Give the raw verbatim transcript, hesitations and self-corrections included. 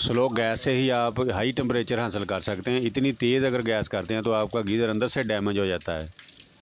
Slow gas से ही आप high temperature हासिल कर सकते हैं। इतनी तेज़ अगर गैस करते हैं तो आपका गीज़र अंदर से डैमेज हो जाता है।